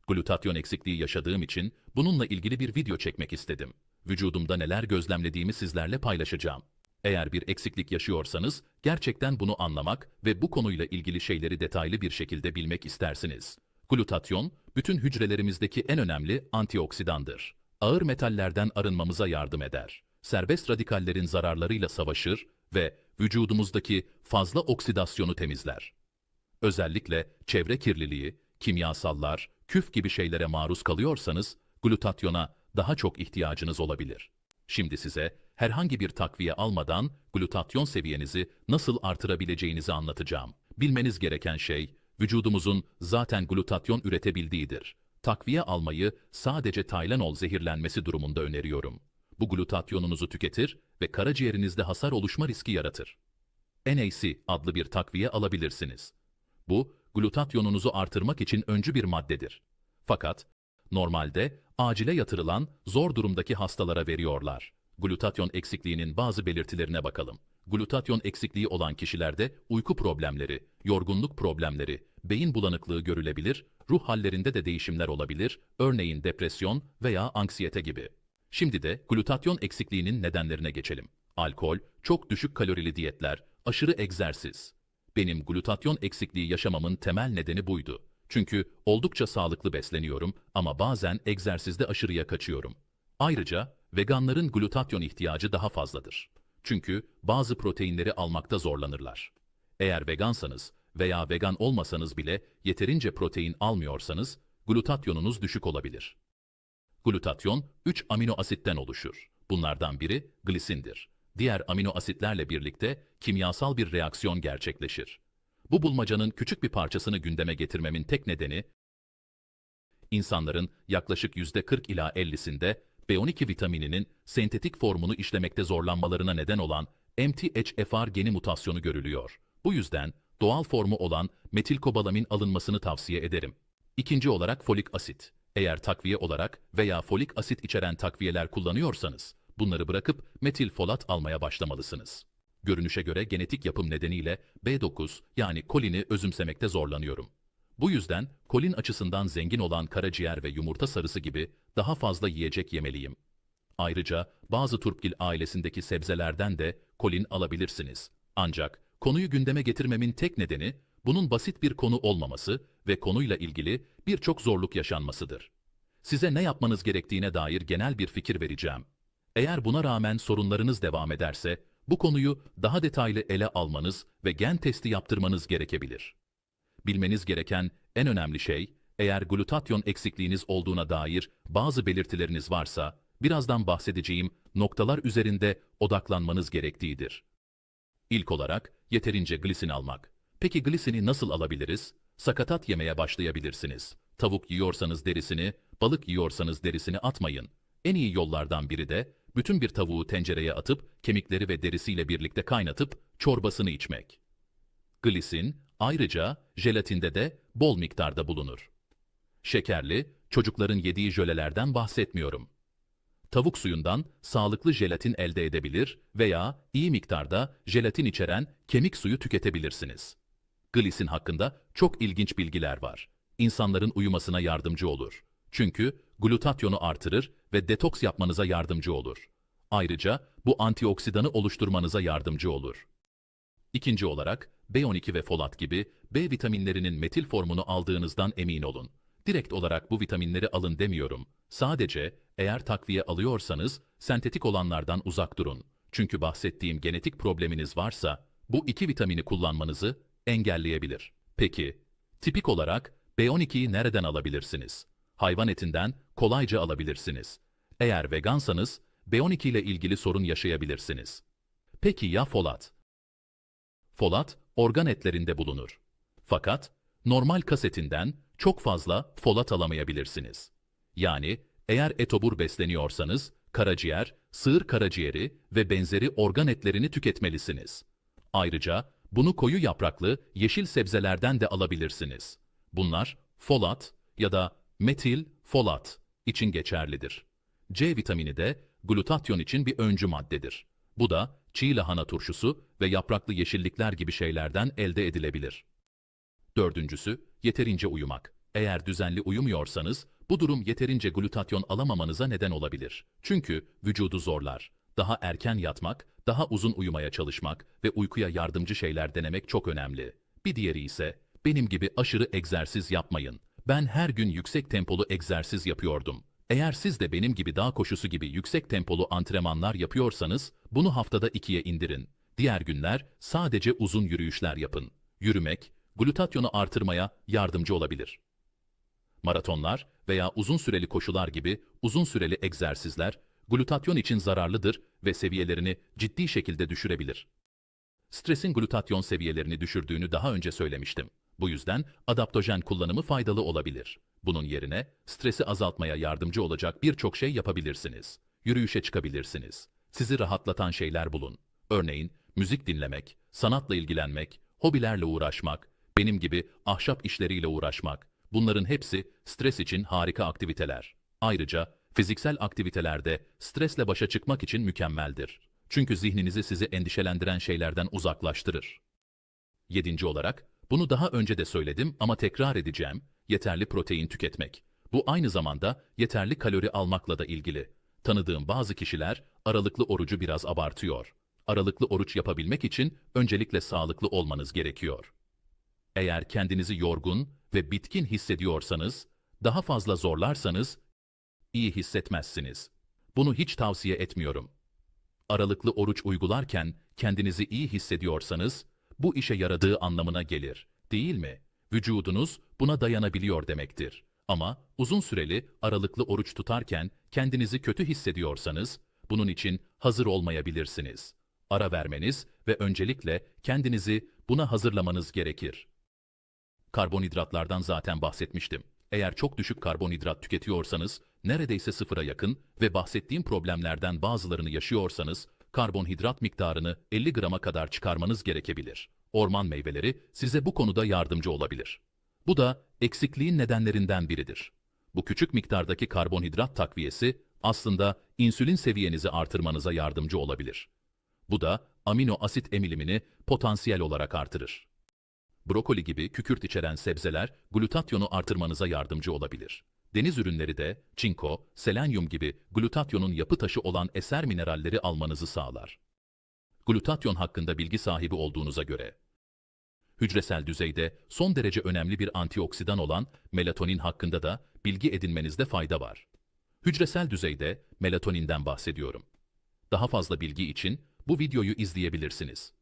Glutatyon eksikliği yaşadığım için bununla ilgili bir video çekmek istedim. Vücudumda neler gözlemlediğimi sizlerle paylaşacağım. Eğer bir eksiklik yaşıyorsanız, gerçekten bunu anlamak ve bu konuyla ilgili şeyleri detaylı bir şekilde bilmek istersiniz. Glutatyon, bütün hücrelerimizdeki en önemli antioksidandır. Ağır metallerden arınmamıza yardım eder. Serbest radikallerin zararlarıyla savaşır ve vücudumuzdaki fazla oksidasyonu temizler. Özellikle çevre kirliliği, kimyasallar, küf gibi şeylere maruz kalıyorsanız, glutatyona daha çok ihtiyacınız olabilir. Şimdi size herhangi bir takviye almadan glutatyon seviyenizi nasıl artırabileceğinizi anlatacağım. Bilmeniz gereken şey, vücudumuzun zaten glutatyon üretebildiğidir. Takviye almayı sadece Tylenol zehirlenmesi durumunda öneriyorum. Bu glutatyonunuzu tüketir ve karaciğerinizde hasar oluşma riski yaratır. NAC adlı bir takviye alabilirsiniz. Bu, glutatyonunuzu artırmak için öncü bir maddedir. Fakat, normalde acile yatırılan zor durumdaki hastalara veriyorlar. Glutatyon eksikliğinin bazı belirtilerine bakalım. Glutatyon eksikliği olan kişilerde uyku problemleri, yorgunluk problemleri, beyin bulanıklığı görülebilir, ruh hallerinde de değişimler olabilir, örneğin depresyon veya anksiyete gibi. Şimdi de glutatyon eksikliğinin nedenlerine geçelim. Alkol, çok düşük kalorili diyetler, aşırı egzersiz. Benim glutatyon eksikliği yaşamamın temel nedeni buydu. Çünkü oldukça sağlıklı besleniyorum ama bazen egzersizde aşırıya kaçıyorum. Ayrıca veganların glutatyon ihtiyacı daha fazladır. Çünkü bazı proteinleri almakta zorlanırlar. Eğer vegansanız veya vegan olmasanız bile yeterince protein almıyorsanız glutatyonunuz düşük olabilir. Glutatyon 3 amino asitten oluşur. Bunlardan biri glisindir. Diğer amino asitlerle birlikte kimyasal bir reaksiyon gerçekleşir. Bu bulmacanın küçük bir parçasını gündeme getirmemin tek nedeni, insanların yaklaşık %40 ila 50'sinde B12 vitamininin sentetik formunu işlemekte zorlanmalarına neden olan MTHFR geni mutasyonu görülüyor. Bu yüzden doğal formu olan metilkobalamin alınmasını tavsiye ederim. İkinci olarak folik asit. Eğer takviye olarak veya folik asit içeren takviyeler kullanıyorsanız, bunları bırakıp metilfolat almaya başlamalısınız. Görünüşe göre genetik yapım nedeniyle B9 yani kolini özümsemekte zorlanıyorum. Bu yüzden kolin açısından zengin olan karaciğer ve yumurta sarısı gibi daha fazla yiyecek yemeliyim. Ayrıca bazı turpgil ailesindeki sebzelerden de kolin alabilirsiniz. Ancak konuyu gündeme getirmemin tek nedeni bunun basit bir konu olmaması ve konuyla ilgili birçok zorluk yaşanmasıdır. Size ne yapmanız gerektiğine dair genel bir fikir vereceğim. Eğer buna rağmen sorunlarınız devam ederse, bu konuyu daha detaylı ele almanız ve gen testi yaptırmanız gerekebilir. Bilmeniz gereken en önemli şey, eğer glutatyon eksikliğiniz olduğuna dair bazı belirtileriniz varsa, birazdan bahsedeceğim noktalar üzerinde odaklanmanız gerektiğidir. İlk olarak, yeterince glisin almak. Peki glisini nasıl alabiliriz? Sakatat yemeye başlayabilirsiniz. Tavuk yiyorsanız derisini, balık yiyorsanız derisini atmayın. En iyi yollardan biri de, bütün bir tavuğu tencereye atıp, kemikleri ve derisiyle birlikte kaynatıp, çorbasını içmek. Glisin, ayrıca jelatinde de bol miktarda bulunur. Şekerli, çocukların yediği jölelerden bahsetmiyorum. Tavuk suyundan sağlıklı jelatin elde edebilir veya iyi miktarda jelatin içeren kemik suyu tüketebilirsiniz. Glisin hakkında çok ilginç bilgiler var. İnsanların uyumasına yardımcı olur. Çünkü glutatyonu artırır ve detoks yapmanıza yardımcı olur. Ayrıca bu antioksidanı oluşturmanıza yardımcı olur. İkinci olarak B12 ve folat gibi B vitaminlerinin metil formunu aldığınızdan emin olun. Direkt olarak bu vitaminleri alın demiyorum. Sadece eğer takviye alıyorsanız sentetik olanlardan uzak durun. Çünkü bahsettiğim genetik probleminiz varsa bu iki vitamini kullanmanızı engelleyebilir. Peki, tipik olarak B12'yi nereden alabilirsiniz? Hayvan etinden kolayca alabilirsiniz. Eğer vegansanız B12 ile ilgili sorun yaşayabilirsiniz. Peki ya folat? Folat, organ etlerinde bulunur. Fakat normal kas etinden çok fazla folat alamayabilirsiniz. Yani eğer etobur besleniyorsanız karaciğer, sığır karaciğeri ve benzeri organ etlerini tüketmelisiniz. Ayrıca bunu koyu yapraklı yeşil sebzelerden de alabilirsiniz. Bunlar folat ya da metil folat için geçerlidir. C vitamini de glutatyon için bir öncü maddedir. Bu da çiğ lahana turşusu ve yapraklı yeşillikler gibi şeylerden elde edilebilir. Dördüncüsü, yeterince uyumak. Eğer düzenli uyumuyorsanız, bu durum yeterince glutatyon alamamanıza neden olabilir. Çünkü vücudu zorlar. Daha erken yatmak, daha uzun uyumaya çalışmak ve uykuya yardımcı şeyler denemek çok önemli. Bir diğeri ise, benim gibi aşırı egzersiz yapmayın. Ben her gün yüksek tempolu egzersiz yapıyordum. Eğer siz de benim gibi dağ koşusu gibi yüksek tempolu antrenmanlar yapıyorsanız, bunu haftada 2'ye indirin. Diğer günler sadece uzun yürüyüşler yapın. Yürümek, glutatyonu artırmaya yardımcı olabilir. Maratonlar veya uzun süreli koşular gibi uzun süreli egzersizler, glutatyon için zararlıdır ve seviyelerini ciddi şekilde düşürebilir. Stresin glutatyon seviyelerini düşürdüğünü daha önce söylemiştim. Bu yüzden adaptojen kullanımı faydalı olabilir. Bunun yerine stresi azaltmaya yardımcı olacak birçok şey yapabilirsiniz. Yürüyüşe çıkabilirsiniz. Sizi rahatlatan şeyler bulun. Örneğin müzik dinlemek, sanatla ilgilenmek, hobilerle uğraşmak, benim gibi ahşap işleriyle uğraşmak. Bunların hepsi stres için harika aktiviteler. Ayrıca fiziksel aktivitelerde stresle başa çıkmak için mükemmeldir. Çünkü zihninizi sizi endişelendiren şeylerden uzaklaştırır. 7. olarak, bunu daha önce de söyledim ama tekrar edeceğim, yeterli protein tüketmek. Bu aynı zamanda yeterli kalori almakla da ilgili. Tanıdığım bazı kişiler aralıklı orucu biraz abartıyor. Aralıklı oruç yapabilmek için öncelikle sağlıklı olmanız gerekiyor. Eğer kendinizi yorgun ve bitkin hissediyorsanız, daha fazla zorlarsanız iyi hissetmezsiniz. Bunu hiç tavsiye etmiyorum. Aralıklı oruç uygularken kendinizi iyi hissediyorsanız, bu işe yaradığı anlamına gelir, değil mi? Vücudunuz buna dayanabiliyor demektir. Ama uzun süreli aralıklı oruç tutarken kendinizi kötü hissediyorsanız, bunun için hazır olmayabilirsiniz. Ara vermeniz ve öncelikle kendinizi buna hazırlamanız gerekir. Karbonhidratlardan zaten bahsetmiştim. Eğer çok düşük karbonhidrat tüketiyorsanız, neredeyse sıfıra yakın ve bahsettiğim problemlerden bazılarını yaşıyorsanız, karbonhidrat miktarını 50 grama kadar çıkarmanız gerekebilir. Orman meyveleri size bu konuda yardımcı olabilir. Bu da eksikliğin nedenlerinden biridir. Bu küçük miktardaki karbonhidrat takviyesi aslında insülin seviyenizi artırmanıza yardımcı olabilir. Bu da amino asit emilimini potansiyel olarak artırır. Brokoli gibi kükürt içeren sebzeler glutatyonu artırmanıza yardımcı olabilir. Deniz ürünleri de çinko, selenyum gibi glutatyonun yapı taşı olan eser mineralleri almanızı sağlar. Glutatyon hakkında bilgi sahibi olduğunuza göre, hücresel düzeyde son derece önemli bir antioksidan olan melatonin hakkında da bilgi edinmenizde fayda var. Hücresel düzeyde melatoninden bahsediyorum. Daha fazla bilgi için bu videoyu izleyebilirsiniz.